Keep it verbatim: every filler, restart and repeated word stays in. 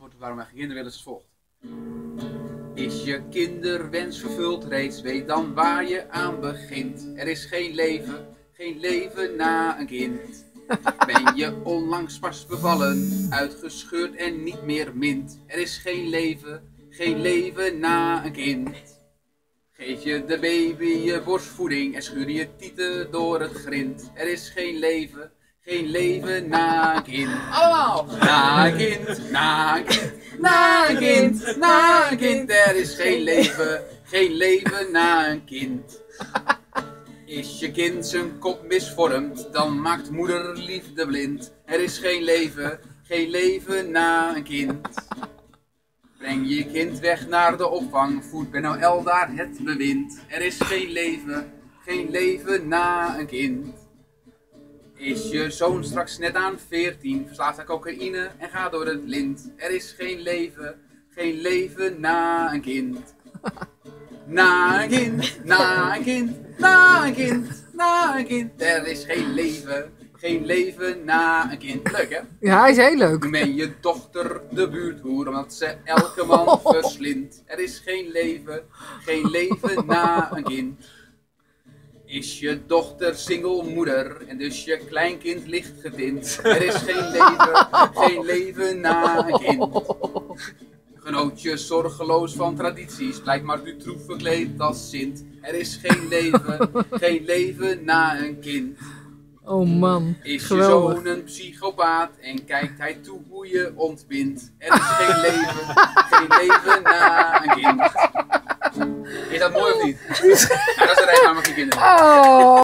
antwoord waarom wij geen kinderen willen is het volgt. Is je kinderwens vervuld reeds, weet dan waar je aan begint. Er is geen leven, geen leven na een kind. Ben je onlangs pas bevallen, uitgescheurd en niet meer mint. Er is geen leven, geen leven na een kind. Geef je de baby je borstvoeding en schuur je tieten door het grind. Er is geen leven, geen leven na een kind. Allemaal! Na een kind, na een kind, na een kind, na een kind. Er is geen leven, geen leven na een kind. Is je kind zijn kop misvormd, dan maakt moeder liefde blind. Er is geen leven, geen leven na een kind. Breng je kind weg naar de opvang, voert Ben Noël daar het bewind. Er is geen leven, geen leven na een kind. Is je zoon straks net aan veertien, verslaafd aan cocaïne en gaat door het lint. Er is geen leven, geen leven na een kind. Na een kind, na een kind, na een kind, na een kind. Er is geen leven, geen leven na een kind. Leuk hè? Ja, hij is heel leuk. Noem je je dochter de buurthoer, omdat ze elke man verslindt. Er is geen leven, geen leven na een kind. Is je dochter single moeder en dus je kleinkind licht getint. Er is geen leven, geen leven na een kind. Genoot je zorgeloos van tradities, blijkt maar u troef verkleed als Sint. Er is geen leven, geen leven na een kind. Oh man, Is je geweldig. zoon een psychopaat en kijkt hij toe hoe je ontbindt. Er is geen leven, geen leven na een kind. Is dat mooi of niet? Ja, dat is de reden waarom ik geen kinderen heb. Oh.